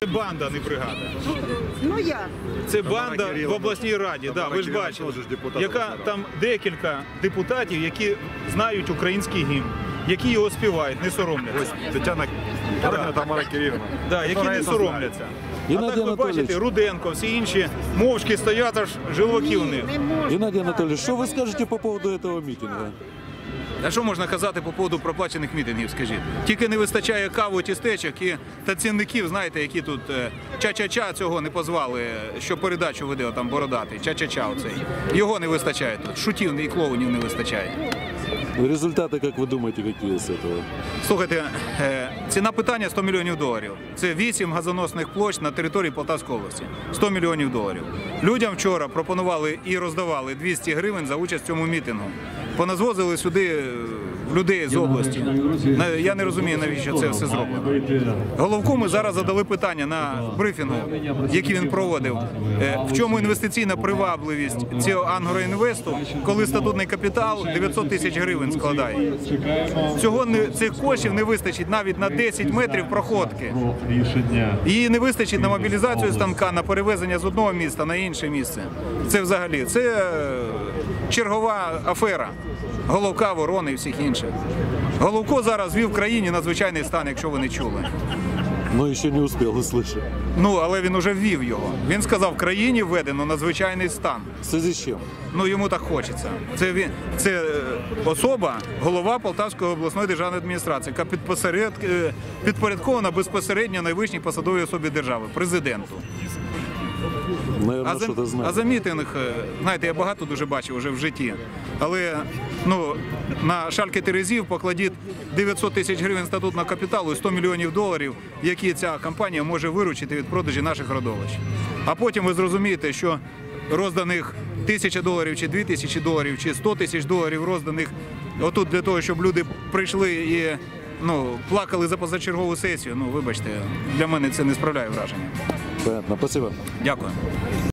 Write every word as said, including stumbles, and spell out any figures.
банда, а не бригада. Ну як? Це банда в обласній раді, да, ви ж бачили, яка там декілька депутатів, які знають український гімн, які його співають, не соромляться. Тетяна Тамара Кирилівна. Да, які не соромляться. А Геннадій так ви Анатолійович. бачите, Руденко, всі інші мовчки стоять, аж жилваки у них. Геннадий Анатольевич, что вы скажете по поводу этого митинга? А що можна казати по поводу проплачених мітингів, скажіть? Тільки не вистачає каву, тістечок і танцівників, знаєте, які тут е, ча-ча-ча цього не позвали, що передачу веде там бородатий, ча-ча-ча оцей. Його не вистачає тут, шутів і клоунів не вистачає. Результаты, как вы думаете, какие с этого? Слухайте, е, ціна питання сто мільйонів доларів. Це вісім газоносних площ на території Полтавської області. сто мільйонів доларів. Людям вчора пропонували і роздавали двісті гривень за участь в цьому мітингу. Поназвозили сюди людей з області. Я не розумію, навіщо це все зроблено. Головку ми зараз задали питання на брифінгу, який він проводив. В чому інвестиційна привабливість цього Ангроінвесту, коли статутний капітал дев'ятсот тисяч гривень складає. Цього не, цих коштів не вистачить навіть на десять метрів проходки. Її не вистачить на мобілізацію станка, на перевезення з одного міста на інше місце. Це взагалі, це чергова афера. Головка, Ворони і всіх інших. Головко зараз ввів в країні надзвичайний стан, якщо ви не чули. Но еще не успел услышать. Ну, але він уже ввів його. Він сказав, в країні введено надзвичайний стан. В связи с чем? Ну, йому так хочеться. Це, він, це особа, голова Полтавської обласної державної адміністрації, яка підпосеред, підпорядкована безпосередньо найвищій посадовій особі держави – президенту. Наверное, А за, что-то знаю. а за мітинг, знаєте, я багато дуже бачив вже в житті, але ну, на шальки терезів покладіть дев'ятсот тисяч гривень статутного капіталу і сто мільйонів доларів, які ця компанія може виручити від продажі наших родовищ. А потім ви зрозумієте, що розданих тисяча доларів, чи дві тисячі доларів, чи сто тисяч доларів розданих отут для того, щоб люди прийшли і ну, плакали за позачергову сесію, ну, вибачте, для мене це не справляє враження. Понятно, спасибо. Дякую.